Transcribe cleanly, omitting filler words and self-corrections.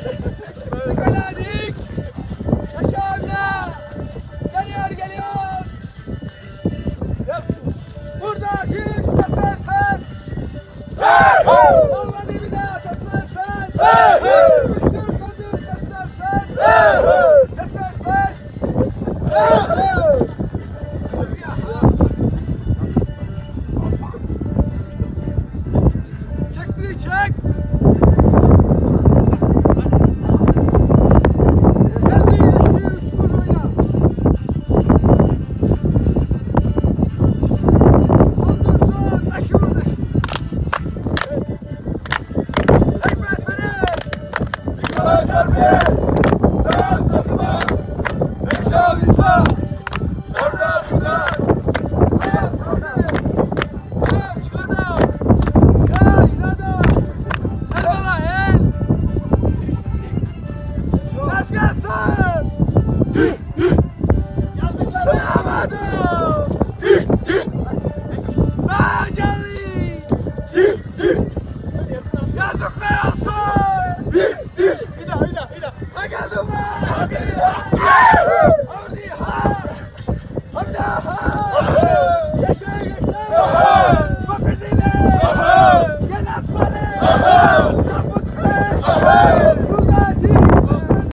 Dikaladik. Aşağıya. Geliyor geliyor. Yap. Buradaki ses ver ses. Olmadı bir daha ses ver ses. Düştür söndür ses ver ses. Ses ver ses. Çek bir çek. Yazıklar olsun.